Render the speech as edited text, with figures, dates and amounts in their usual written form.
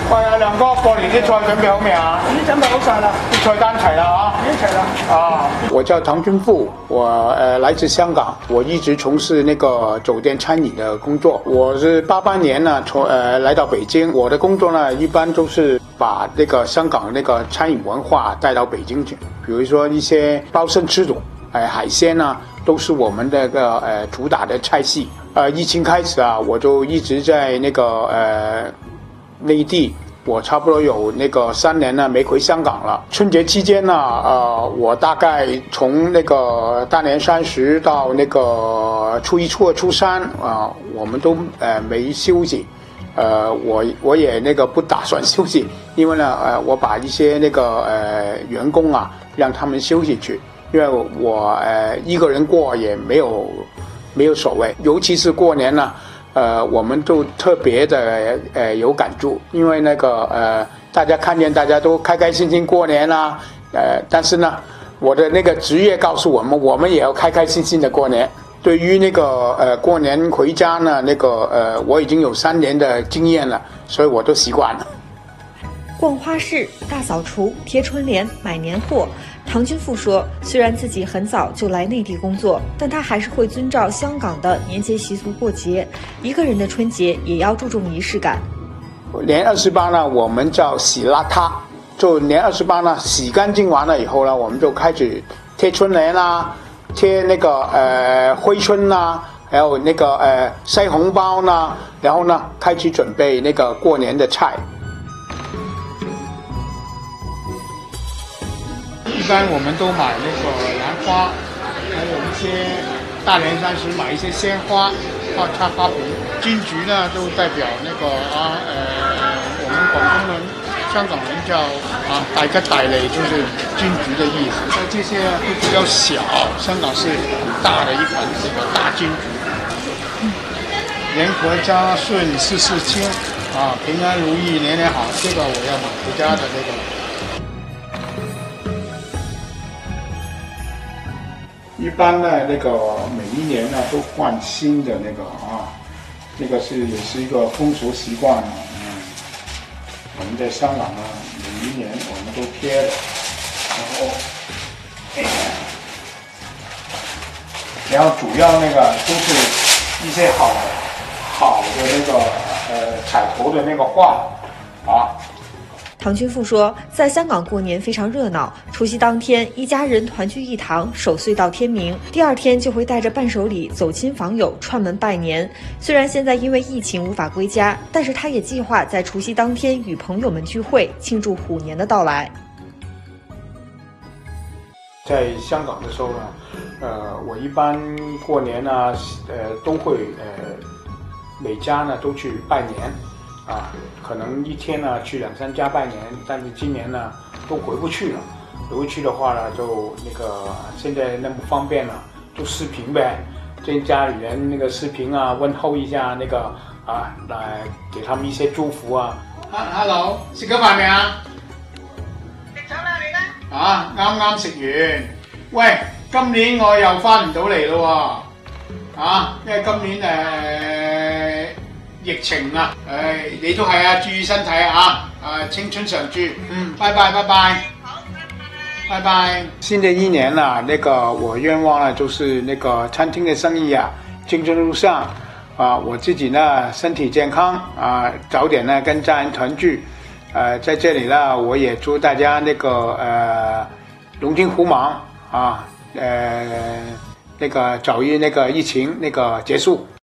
喂，阿亮哥，過年啲菜準備好未啊？ 已經準備好晒啦， 啲菜單齊啦啊！ 已經齊啦。 啊，我叫唐君富，我来自香港，我一直从事那个酒店餐饮的工作。我是88年呢来到北京，我的工作呢一般都是把那个香港那个餐饮文化带到北京去，比如说一些包生吃肚，海鲜啊，都是我们那个主打的菜系。疫情开始啊，我就一直在那个内地。我差不多有那个3年呢没回香港了。春节期间呢，我大概从那个大年30到那个初1、初2、初3啊，我们都没休息。我也那个不打算休息，因为呢，我把一些那个员工啊，让他们休息去，因为我一个人过也没有所谓，尤其是过年呢。我们都特别的有感触，因为那个大家看见大家都开开心心过年啦，但是呢，我的那个职业告诉我们也要开开心心的过年。对于那个过年回家呢，那个我已经有3年的经验了，所以我都习惯了。 逛花市、大扫除、贴春联、买年货。唐君富说，虽然自己很早就来内地工作，但他还是会遵照香港的年节习俗过节。一个人的春节也要注重仪式感。 年28呢，我们叫洗邋遢，就年28呢洗干净完了以后呢，我们就开始贴春联啦，贴那个挥春啦，还有那个塞红包啦，然后呢开始准备那个过年的菜。一般我们都买那个兰花，还有一些大年30买一些鲜花，插花瓶。金桔呢，就代表那个我们广东人、香港人叫大吉大利，就是金桔的意思。这些都比较小，香港是很大的一款这个大金桔。人合家顺，事事清平安如意，年年好。这个我要买回家的这个。一般呢，那个每一年呢都换新的那个那个也是一个风俗习惯了。我们在香港呢，每一年我们都贴的，然后主要那个都是一些好的那个彩头的那个画唐君富说，在香港过年非常热闹，除夕当天一家人团聚一堂，守岁到天明，第2天就会带着伴手礼走亲访友，串门拜年。虽然现在因为疫情无法归家，但是他也计划在除夕当天与朋友们聚会，庆祝虎年的到来。 在香港的时候呢，我一般过年呢，都会每家呢都去拜年。可能一天呢去2、3家拜年，但是今年呢都回不去了。回不去的话呢，就那个现在那么方便了，就视频呗，跟家里人那个视频问候一下那个来给他们一些祝福Hello， 食咗飯未啊？ 食咗啦，你呢？ 啱啱食完。喂，今年我又翻唔到嚟咯喎，因為今年疫情你都係注意身體青春常駐。拜拜。 好， 拜拜。新的一年呢，那个我愿望呢，就是那个餐厅的生意蒸蒸日上我自己呢身体健康早点呢跟家人团聚。在这里呢，我也祝大家那个龙精虎猛那个早日那个疫情那个结束。